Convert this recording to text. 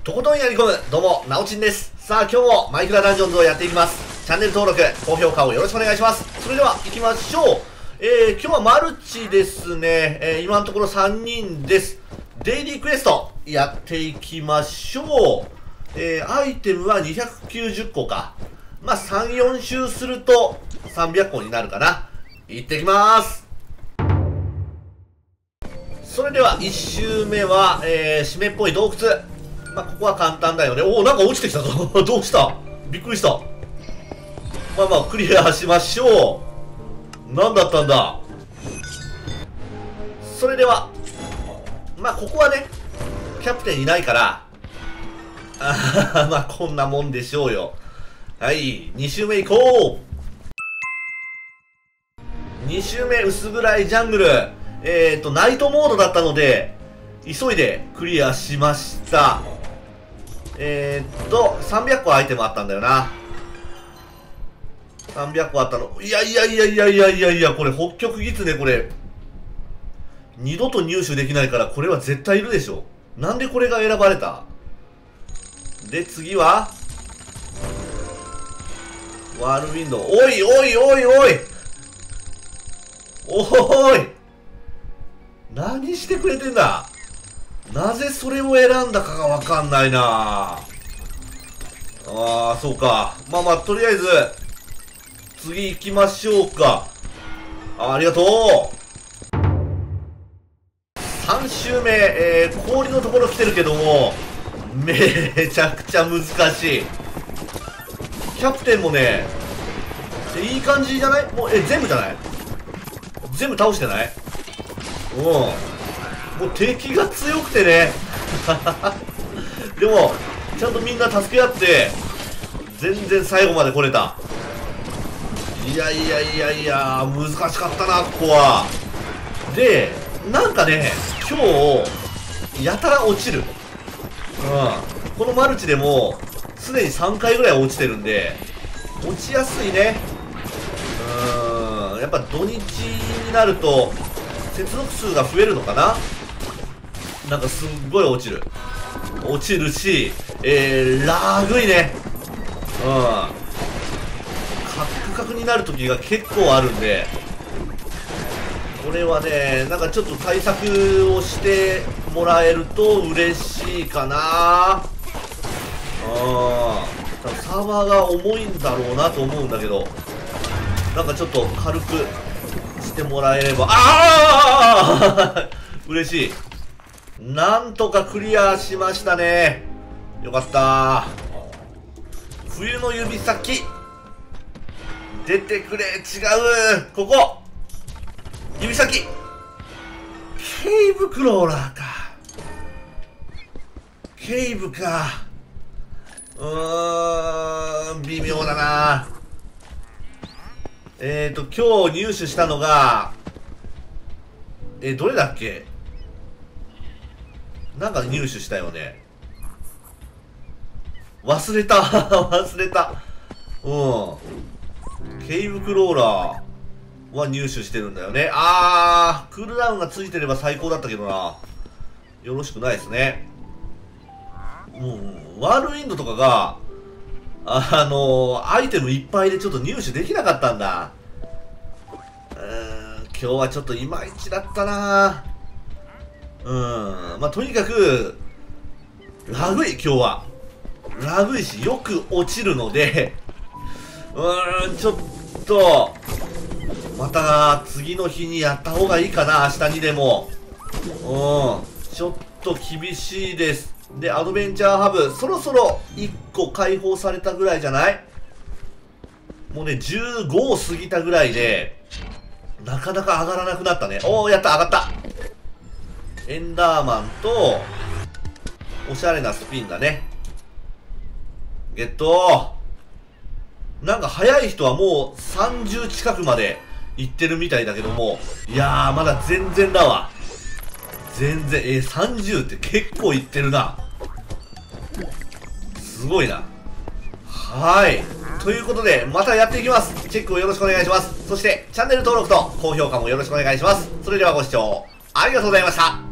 とことんやり込む、どうも、なおちんです。さあ、今日もマイクラダンジョンズをやっていきます。チャンネル登録、高評価をよろしくお願いします。それでは、行きましょう。今日はマルチですね。今のところ3人です。デイリークエスト、やっていきましょう。アイテムは290個か。まあ、3、4周すると300個になるかな。行ってきます。それでは、1周目は、湿っぽい洞窟。まあ、ここは簡単だよね。おお、なんか落ちてきたぞ。どうした？びっくりした。まあまあ、クリアしましょう。何だったんだ。それでは、まあ、ここはね、キャプテンいないから、まあ、こんなもんでしょうよ。はい、2周目行こう。2周目、薄暗いジャングル。ナイトモードだったので、急いでクリアしました。300個アイテムあったんだよな。300個あったの。いや、これ、北極狐これ、二度と入手できないから、これは絶対いるでしょ。なんでこれが選ばれた？で、次は、ワールウィンドウ。おい何してくれてんだ？なぜそれを選んだかがわかんないな。ああ、そうか。まあまあ、とりあえず、次行きましょうか。ありがとう。3周目、氷のところ来てるけども、めちゃくちゃ難しい。キャプテンもね、いい感じじゃない？もう、全部じゃない？全部倒してない？もう敵が強くてね。でもちゃんとみんな助け合って全然最後まで来れた。いや難しかったな、ここは。で、なんかね、今日やたら落ちる。このマルチでもすでに3回ぐらい落ちてるんで落ちやすいね。やっぱ土日になると接続数が増えるのかな。なんかすっごい落ちるし、ラグいね。カクカクになる時が結構あるんで、これはね、なんかちょっと対策をしてもらえると嬉しいかな。多分サーバーが重いんだろうなと思うんだけど、なんかちょっと軽くしてもらえれば。嬉しい。なんとかクリアしましたね。よかった。冬の指先出てくれ。違う、ここ指先。ケイブクローラーか。ケイブか。微妙だな。今日入手したのが、どれだっけ？なんか入手したよね。忘れた。ケイブクローラーは入手してるんだよね。クールダウンがついてれば最高だったけどな。よろしくないですね。ワールウィンドとかが、アイテムいっぱいでちょっと入手できなかったんだ。今日はちょっといまいちだったな。まあ、とにかく、ラグい、今日は。ラグいし、よく落ちるので、ちょっと、また次の日にやった方がいいかな、明日にでも。ちょっと厳しいです。で、アドベンチャーハブ、そろそろ1個解放されたぐらいじゃない？もうね、15を過ぎたぐらいで、なかなか上がらなくなったね。やった、上がった。エンダーマンと、おしゃれなスピンだね。ゲット。なんか早い人はもう30近くまで行ってるみたいだけども、いやー、まだ全然だわ。全然、30って結構いってるな。すごいな。はい。ということで、またやっていきます。チェックをよろしくお願いします。そして、チャンネル登録と高評価もよろしくお願いします。それではご視聴ありがとうございました。